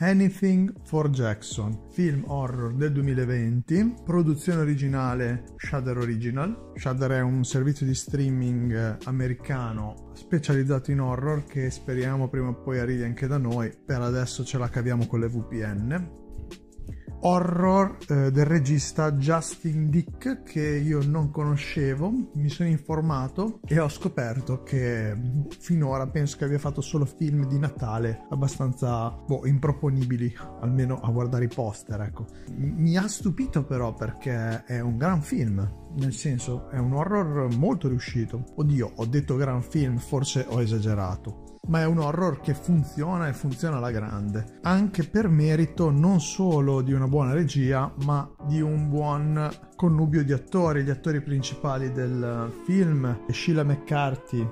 Anything for Jackson, film horror del 2020, produzione originale Shudder Original. Shudder è un servizio di streaming americano specializzato in horror che speriamo prima o poi arrivi anche da noi. Per adesso ce la caviamo con le VPN. Horror del regista Justin Dick, che io non conoscevo, mi sono informato e ho scoperto che finora penso che abbia fatto solo film di Natale abbastanza improponibili, almeno a guardare i poster, ecco. Mi ha stupito però perché è un gran film, nel senso è un horror molto riuscito. Oddio, ho detto gran film, forse ho esagerato. Ma è un horror che funziona e funziona alla grande, anche per merito non solo di una buona regia, ma di un buon connubio di attori. Gli attori principali del film, Sheila McCarthy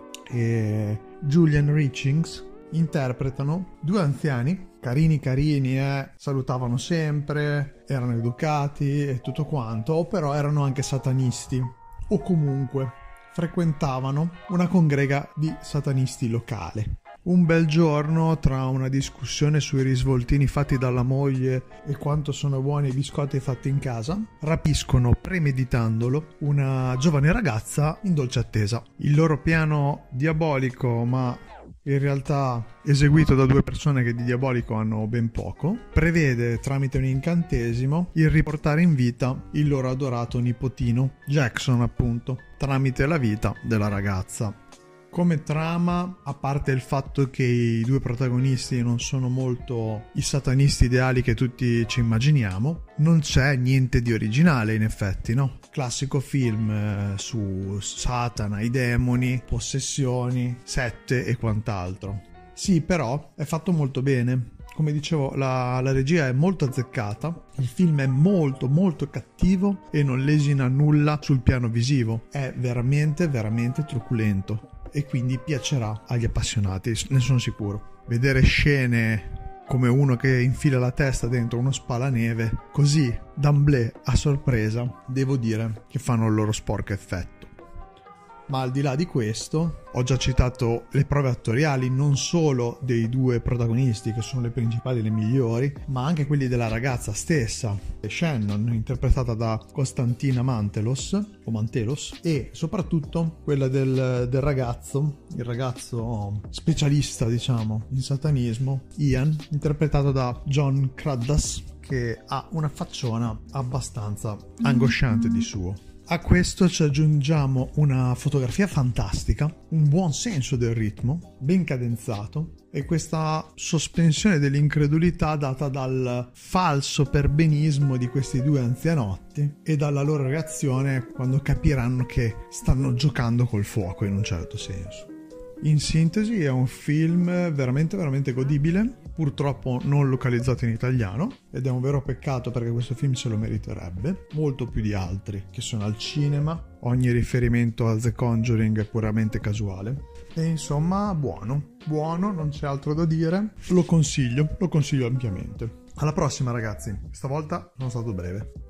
e Julian Richings, interpretano due anziani, carini, salutavano sempre, erano educati e tutto quanto, però erano anche satanisti, o comunque frequentavano una congrega di satanisti locale. Un bel giorno, tra una discussione sui risvoltini fatti dalla moglie e quanto sono buoni i biscotti fatti in casa, rapiscono, premeditandolo, una giovane ragazza in dolce attesa. Il loro piano diabolico, ma in realtà eseguito da due persone che di diabolico hanno ben poco, prevede tramite un incantesimo il riportare in vita il loro adorato nipotino, Jackson appunto, tramite la vita della ragazza. Come trama, a parte il fatto che i due protagonisti non sono molto i satanisti ideali che tutti ci immaginiamo, non c'è niente di originale in effetti, no? Classico film su Satana, i demoni, possessioni, sette e quant'altro. Sì, però è fatto molto bene. Come dicevo, la regia è molto azzeccata, il film è molto molto cattivo e non lesina nulla sul piano visivo, è veramente truculento e quindi piacerà agli appassionati, ne sono sicuro. Vedere scene come uno che infila la testa dentro uno spalaneve così d'amblè a sorpresa, devo dire che fanno il loro sporco effetto. Ma al di là di questo, ho già citato le prove attoriali non solo dei due protagonisti, che sono le principali, le migliori, ma anche quelli della ragazza stessa, Shannon, interpretata da Konstantina Mantelos, e soprattutto quella del ragazzo, il ragazzo specialista, diciamo, in satanismo, Ian, interpretato da John Cruddas, che ha una facciona abbastanza angosciante di suo. A questo ci aggiungiamo una fotografia fantastica, un buon senso del ritmo, ben cadenzato, e questa sospensione dell'incredulità data dal falso perbenismo di questi due anzianotti e dalla loro reazione quando capiranno che stanno giocando col fuoco in un certo senso. In sintesi è un film veramente godibile, purtroppo non localizzato in italiano, ed è un vero peccato perché questo film se lo meriterebbe, molto più di altri che sono al cinema. Ogni riferimento a The Conjuring è puramente casuale e insomma buono, non c'è altro da dire, lo consiglio ampiamente. Alla prossima ragazzi, stavolta sono stato breve.